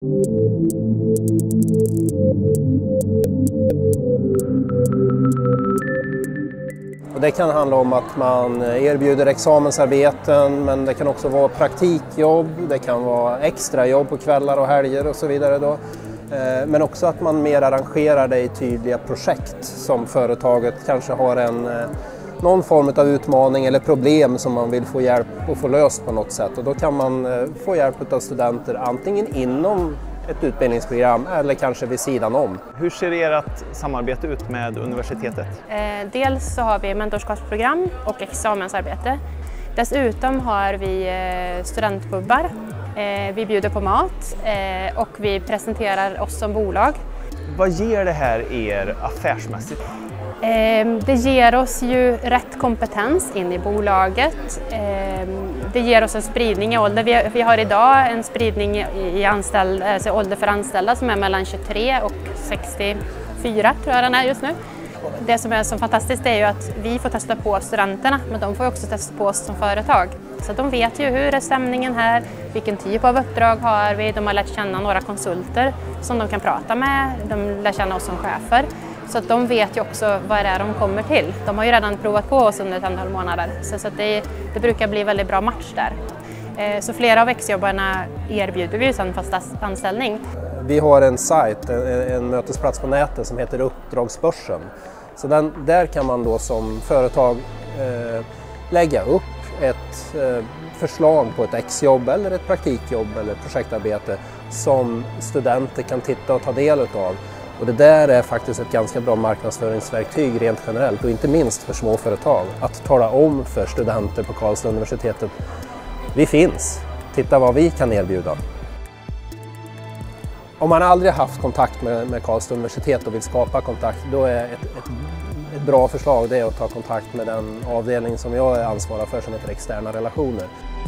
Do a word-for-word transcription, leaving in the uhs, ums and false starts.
Det kan handla om att man erbjuder examensarbeten, men det kan också vara praktikjobb, det kan vara extrajobb på kvällar och helger och så vidare då. Men också att man mer arrangerar det i tydliga projekt som företaget kanske har en, någon form av utmaning eller problem som man vill få hjälp att få löst på något sätt. Och då kan man få hjälp av studenter antingen inom ett utbildningsprogram eller kanske vid sidan om. Hur ser ert samarbete ut med universitetet? Eh, dels så har vi mentorskapsprogram och examensarbete. Dessutom har vi eh, studentpubbar. Eh, vi bjuder på mat eh, och vi presenterar oss som bolag. Vad ger det här er affärsmässigt? Det ger oss ju rätt kompetens in i bolaget. Det ger oss en spridning i ålder. Vi har idag en spridning i anställd, alltså ålder för anställda som är mellan tjugotre och sextiofyra tror jag den är just nu. Det som är så fantastiskt är ju att vi får testa på studenterna, men de får också testa på oss som företag. Så de vet ju hur är stämningen här, vilken typ av uppdrag har vi. De har lärt känna några konsulter som de kan prata med, de lär känna oss som chefer. Så att de vet ju också vad det är de kommer till. De har ju redan provat på oss under ett antal månader. Så, så att det, det brukar bli väldigt bra match där. Så flera av exjobbarna erbjuder vi ju sedan fast anställning. Vi har en sajt, en, en mötesplats på nätet som heter Uppdragsbörsen. Så den, där kan man då som företag eh, lägga upp ett eh, förslag på ett exjobb eller ett praktikjobb eller projektarbete som studenter kan titta och ta del av. Och det där är faktiskt ett ganska bra marknadsföringsverktyg rent generellt och inte minst för småföretag. Att tala om för studenter på Karlstad universitetet, vi finns, titta vad vi kan erbjuda. Om man aldrig haft kontakt med, med Karlstad universitet och vill skapa kontakt, då är ett, ett, ett bra förslag det är att ta kontakt med den avdelning som jag är ansvarig för som heter externa relationer.